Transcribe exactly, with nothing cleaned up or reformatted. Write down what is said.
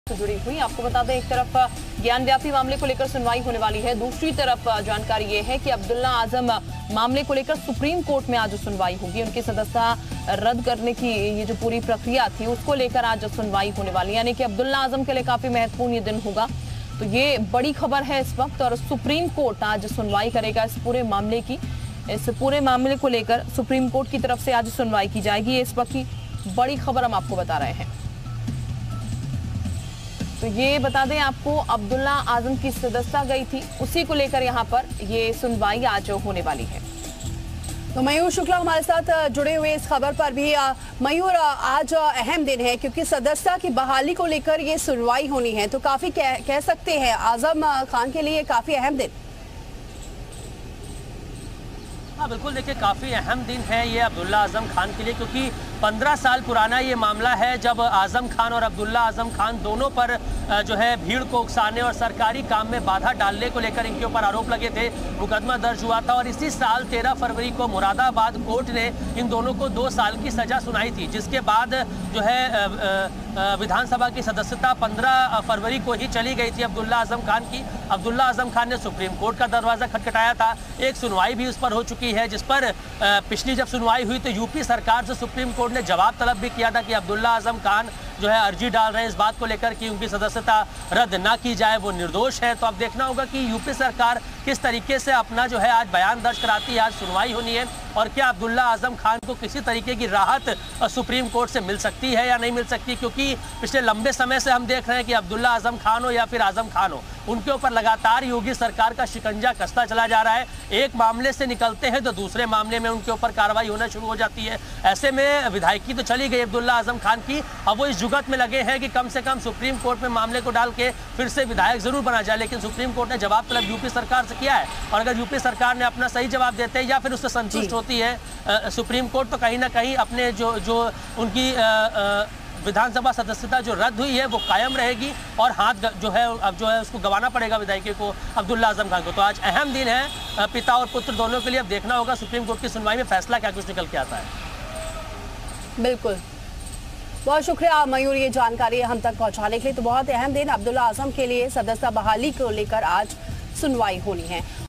से जुड़ी हुई। आपको बता दें, एक तरफ ज्ञान व्यापी मामले को लेकर सुनवाई होने वाली है, दूसरी तरफ जानकारी ये है कि अब्दुल्ला आजम मामले को लेकर सुप्रीम कोर्ट में आज सुनवाई होगी। उनकी सदस्यता रद्द करने की ये जो पूरी प्रक्रिया थी उसको लेकर आज सुनवाई होने वाली है, यानी कि अब्दुल्ला आजम के लिए काफी महत्वपूर्ण ये दिन होगा। तो ये बड़ी खबर है इस वक्त, और सुप्रीम कोर्ट आज सुनवाई करेगा इस पूरे मामले की। इस पूरे मामले को लेकर सुप्रीम कोर्ट की तरफ से आज सुनवाई की जाएगी। इस वक्त की बड़ी खबर हम आपको बता रहे हैं। तो ये बता दें आपको, अब्दुल्ला आजम की सदस्यता गई थी, उसी को लेकर यहाँ पर ये सुनवाई आज होने वाली है। तो मयूर शुक्ला हमारे साथ जुड़े हुए इस खबर पर भी। मयूर, आज अहम दिन है क्योंकि सदस्यता की बहाली को लेकर ये सुनवाई होनी है, तो काफी कह, कह सकते हैं आजम खान के लिए काफी अहम दिन। हाँ बिल्कुल, देखिए काफ़ी अहम दिन है ये अब्दुल्ला आजम खान के लिए, क्योंकि पंद्रह साल पुराना ये मामला है जब आजम खान और अब्दुल्ला आजम खान दोनों पर जो है भीड़ को उकसाने और सरकारी काम में बाधा डालने को लेकर इनके ऊपर आरोप लगे थे। मुकदमा दर्ज हुआ था और इसी साल तेरह फरवरी को मुरादाबाद कोर्ट ने इन दोनों को दो साल की सजा सुनाई थी, जिसके बाद जो है विधानसभा की सदस्यता पंद्रह फरवरी को ही चली गई थी अब्दुल्ला आजम खान की। अब्दुल्ला आजम खान ने सुप्रीम कोर्ट का दरवाज़ा खटखटाया था, एक सुनवाई भी उस पर हो चुकी है, जिस पर पिछली जब सुनवाई हुई तो यूपी सरकार से सुप्रीम कोर्ट ने जवाब तलब भी किया था कि अब्दुल्ला आजम खान जो है अर्जी डाल रहे हैं इस बात को लेकर कि उनकी सदस्यता रद्द ना की जाए, वो निर्दोष है। तो अब देखना होगा कि यूपी सरकार किस तरीके से अपना जो है आज बयान दर्ज कराती है। आज सुनवाई होनी है और क्या अब्दुल्ला आजम खान को किसी तरीके की राहत सुप्रीम कोर्ट से मिल सकती है या नहीं मिल सकती, क्योंकि पिछले लंबे समय से हम देख रहे हैं कि अब्दुल्ला आजम खान हो या फिर आजम खान हो, उनके ऊपर लगातार योगी सरकार का शिकंजा कसता चला जा रहा है। एक मामले से निकलते हैं तो दूसरे मामले में उनके ऊपर कार्रवाई होना शुरू हो जाती है। ऐसे में विधायकी तो चली गई अब्दुल्ला आजम खान की, अब वो इस जुगत में लगे हैं कि कम से कम सुप्रीम कोर्ट में मामले को डाल के फिर से विधायक जरूर बना जाए। लेकिन सुप्रीम कोर्ट ने जवाब तलब यूपी सरकार से किया है और अगर यूपी सरकार ने अपना सही जवाब देते हैं या फिर उससे संतुष्ट होती है आ, सुप्रीम कोर्ट, तो कहीं ना कहीं अपने जो जो उनकी आ, आ, विधानसभा सदस्यता जो रद्द हुई है वो कायम रहेगी और हाथ जो है अब जो है उसको गंवाना पड़ेगा विधायकी को, अब्दुल्ला आजम खान को। तो आज अहम दिन है पिता और पुत्र दोनों के लिए। अब देखना होगा सुप्रीम कोर्ट की सुनवाई में फैसला क्या कुछ निकल के आता है। बिल्कुल, बहुत शुक्रिया मयूर ये जानकारी हम तक पहुंचाने के लिए। तो बहुत अहम दिन अब्दुल्ला आजम के लिए, सदस्यता बहाली को लेकर आज सुनवाई होनी है।